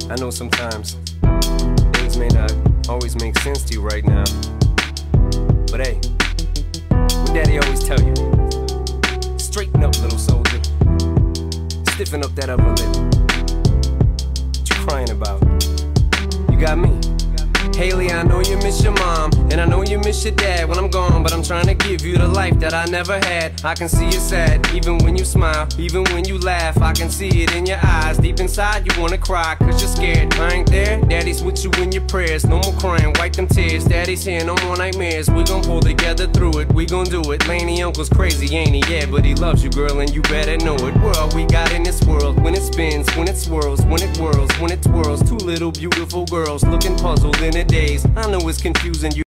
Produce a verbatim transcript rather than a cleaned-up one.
I know sometimes things may not always make sense to you right now, but hey, what Daddy always tell you: straighten up, little soldier. Stiffen up that upper lip. What you crying about? You got me. Haley, I know you miss your mom, and I know you miss your dad when I'm gone, but I'm trying to give you the life that I never had. I can see you sad, even when you smile, even when you laugh. I can see it in your eyes, deep inside you wanna cry, cause you're scared. I ain't there, Daddy's with you in your prayers. No more crying, wipe them tears. Daddy's here, no more nightmares. We gon' pull together through it, we gon' do it. Laney Uncle's crazy, ain't he? Yeah, but he loves you, girl, and you better know it. We're all we got in this world. When it spins, when it swirls, when it whirls, when it twirls. Two little beautiful girls looking puzzled in a daze. I know it's confusing you.